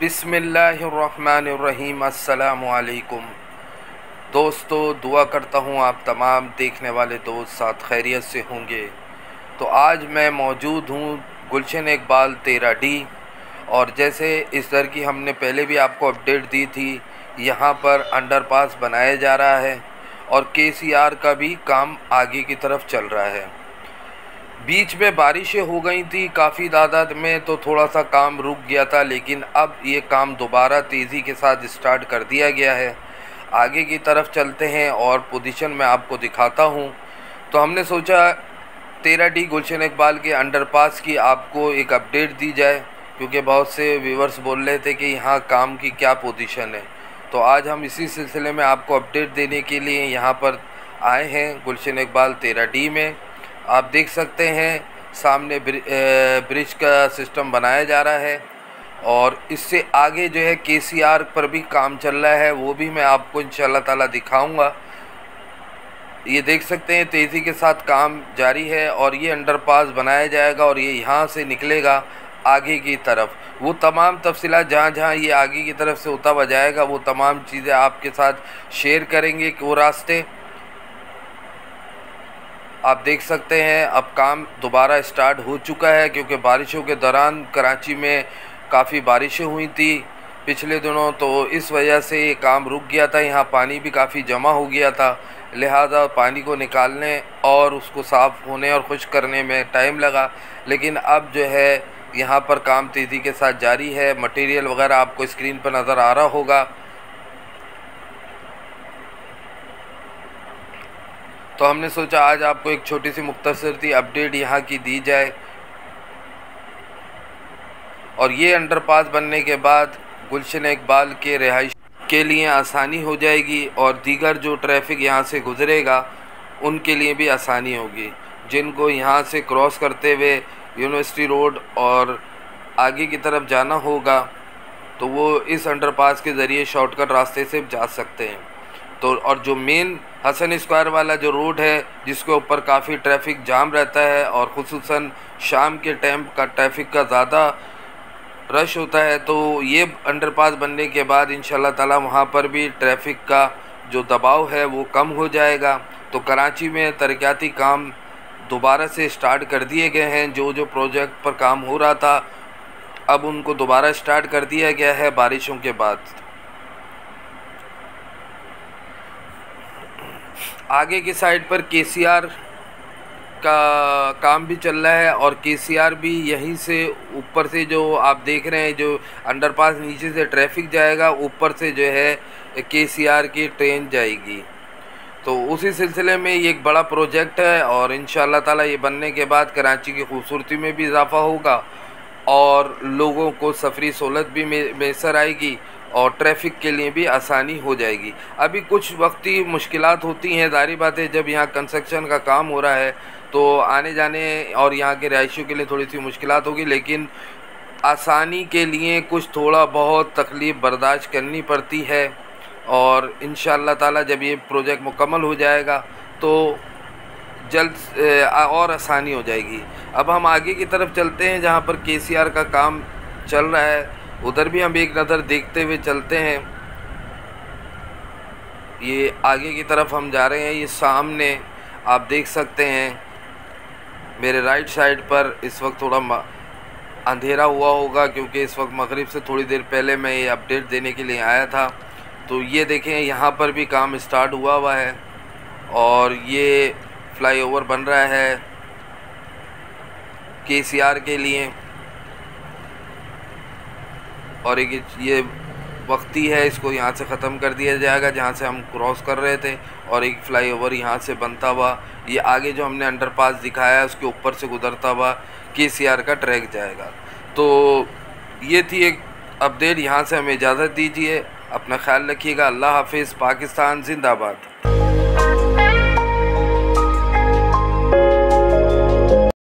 बिस्मिल्लाहिर्रहमानिर्रहीम। अस्सलामुअलैकुम दोस्तों, दुआ करता हूँ आप तमाम देखने वाले दोस्त साथ खैरियत से होंगे। तो आज मैं मौजूद हूँ गुलशन इकबाल 13D, और जैसे इस दर की हमने पहले भी आपको अपडेट दी थी, यहाँ पर अंडरपास बनाया जा रहा है और KCR का भी काम आगे की तरफ चल रहा है। बीच में बारिशें हो गई थी काफ़ी तादाद में, तो थोड़ा सा काम रुक गया था, लेकिन अब ये काम दोबारा तेज़ी के साथ स्टार्ट कर दिया गया है। आगे की तरफ चलते हैं और पोजीशन में आपको दिखाता हूँ। तो हमने सोचा 13D गुलशन इकबाल के अंडरपास की आपको एक अपडेट दी जाए, क्योंकि बहुत से व्यूवर्स बोल रहे थे कि यहाँ काम की क्या पोजीशन है। तो आज हम इसी सिलसिले में आपको अपडेट देने के लिए यहाँ पर आए हैं गुलशन इकबाल 13D में। आप देख सकते हैं सामने ब्रिज का सिस्टम बनाया जा रहा है, और इससे आगे जो है KCR पर भी काम चल रहा है, वो भी मैं आपको इंशाल्लाह ताला दिखाऊंगा। ये देख सकते हैं तेज़ी के साथ काम जारी है, और ये अंडरपास बनाया जाएगा और ये यहाँ से निकलेगा आगे की तरफ। वो तमाम तफसीलात जहाँ जहाँ ये आगे की तरफ से होता हुआ जाएगा, वो तमाम चीज़ें आपके साथ शेयर करेंगे कि वो रास्ते। आप देख सकते हैं अब काम दोबारा स्टार्ट हो चुका है, क्योंकि बारिशों के दौरान कराची में काफ़ी बारिशें हुई थी पिछले दिनों, तो इस वजह से ये काम रुक गया था। यहाँ पानी भी काफ़ी जमा हो गया था, लिहाजा पानी को निकालने और उसको साफ़ होने और खुश्क करने में टाइम लगा। लेकिन अब जो है यहाँ पर काम तेज़ी के साथ जारी है। मटेरियल वगैरह आपको स्क्रीन पर नज़र आ रहा होगा। तो हमने सोचा आज आपको एक छोटी सी मुख्तसर सी अपडेट यहाँ की दी जाए। और ये अंडरपास बनने के बाद गुलशन इकबाल के रिहाइश के लिए आसानी हो जाएगी, और दीगर जो ट्रैफिक यहाँ से गुज़रेगा उनके लिए भी आसानी होगी। जिनको यहाँ से क्रॉस करते हुए यूनिवर्सिटी रोड और आगे की तरफ जाना होगा, तो वो इस अंडरपास के ज़रिए शॉर्टकट रास्ते से जा सकते हैं। तो और जो मेन हसन स्क्वायर वाला जो रोड है, जिसके ऊपर काफ़ी ट्रैफिक जाम रहता है, और ख़ुसूसन शाम के टाइम का ट्रैफिक का ज़्यादा रश होता है, तो ये अंडरपास बनने के बाद इंशाल्लाह ताला वहाँ पर भी ट्रैफिक का जो दबाव है वो कम हो जाएगा। तो कराची में तरक्याती काम दोबारा से स्टार्ट कर दिए गए हैं। जो जो प्रोजेक्ट पर काम हो रहा था, अब उनको दोबारा स्टार्ट कर दिया गया है बारिशों के बाद। आगे की साइड पर KCR का काम भी चल रहा है, और KCR भी यहीं से ऊपर से जो आप देख रहे हैं, जो अंडरपास नीचे से ट्रैफिक जाएगा, ऊपर से जो है KCR की ट्रेन जाएगी। तो उसी सिलसिले में ये एक बड़ा प्रोजेक्ट है, और इंशाल्लाह ताला ये बनने के बाद कराची की खूबसूरती में भी इजाफ़ा होगा, और लोगों को सफरी सहूलत भी मैसर आएगी, और ट्रैफिक के लिए भी आसानी हो जाएगी। अभी कुछ वक्ती मुश्किलात होती हैं, ज़ाहिर बात है, जब यहाँ कंस्ट्रक्शन का काम हो रहा है तो आने जाने और यहाँ के रहायशियों के लिए थोड़ी सी मुश्किलात होगी, लेकिन आसानी के लिए कुछ थोड़ा बहुत तकलीफ़ बर्दाश्त करनी पड़ती है। और इंशाअल्लाह ताला जब ये प्रोजेक्ट मुकम्मल हो जाएगा तो जल्द और आसानी हो जाएगी। अब हम आगे की तरफ चलते हैं, जहाँ पर KCR का काम चल रहा है, उधर भी हम एक नज़र देखते हुए चलते हैं। ये आगे की तरफ हम जा रहे हैं। ये सामने आप देख सकते हैं मेरे राइट साइड पर इस वक्त थोड़ा अंधेरा हुआ होगा, क्योंकि इस वक्त मगरिब से थोड़ी देर पहले मैं ये अपडेट देने के लिए आया था। तो ये देखें, यहाँ पर भी काम स्टार्ट हुआ है, और ये फ्लाईओवर बन रहा है KCR के लिए। और एक ये वक्ती है, इसको यहाँ से ख़त्म कर दिया जाएगा जहाँ से हम क्रॉस कर रहे थे, और एक फ्लाईओवर यहाँ से बनता हुआ ये आगे जो हमने अंडरपास दिखाया है उसके ऊपर से गुजरता हुआ KCR का ट्रैक जाएगा। तो ये थी एक अपडेट। यहाँ से हमें इजाज़त दीजिए, अपना ख्याल रखिएगा। अल्लाह हाफिज़। पाकिस्तान जिंदाबाद।